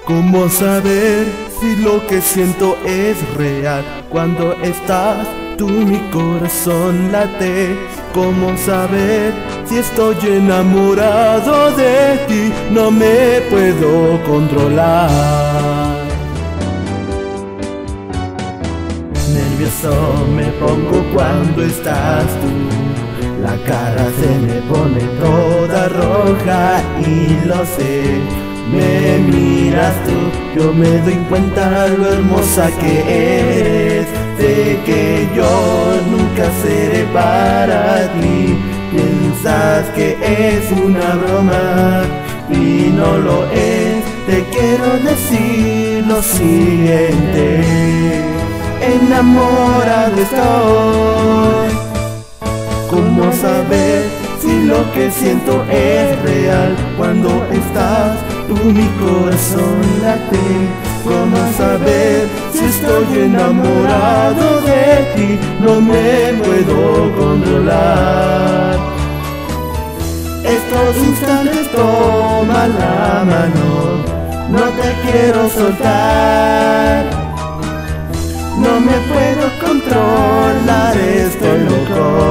¿Cómo saber si lo que siento es real? Cuando estás tú mi corazón late. ¿Cómo saber si estoy enamorado de ti? No me puedo controlar. Nervioso me pongo cuando estás tú. La cara se me pone toda roja y lo sé. Me miras tú, yo me doy cuenta lo hermosa que eres. Sé que yo nunca seré para ti. Piensas que es una broma y no lo es. Te quiero decir lo siguiente: enamorado estoy. ¿Cómo saber si lo que siento es real? Cuando estás tú mi corazón late. ¿Cómo saber si estoy enamorado de ti? No me puedo controlar. Estos instantes toma la mano, no te quiero soltar. No me puedo controlar, estoy loco.